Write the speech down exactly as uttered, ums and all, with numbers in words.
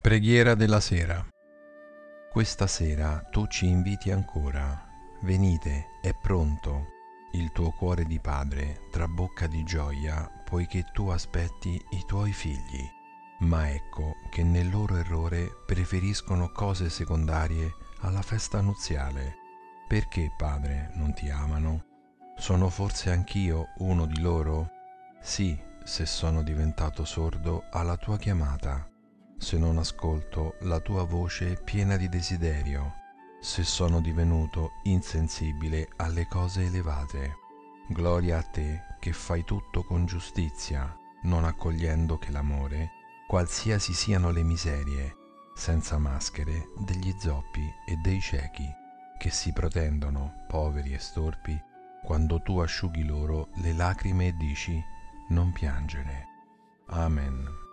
Preghiera della sera. Questa sera tu ci inviti ancora. Venite, è pronto. Il tuo cuore di padre trabocca di gioia, poiché tu aspetti i tuoi figli. Ma ecco che nel loro errore preferiscono cose secondarie alla festa nuziale. Perché, padre, non ti amano? Sono forse anch'io uno di loro? Sì, se sono diventato sordo alla tua chiamata, se non ascolto la tua voce piena di desiderio, se sono divenuto insensibile alle cose elevate. Gloria a te che fai tutto con giustizia, non accogliendo che l'amore, qualsiasi siano le miserie, senza maschere degli zoppi e dei ciechi, che si pretendono poveri e storpi, quando tu asciughi loro le lacrime e dici: non piangere. Amen.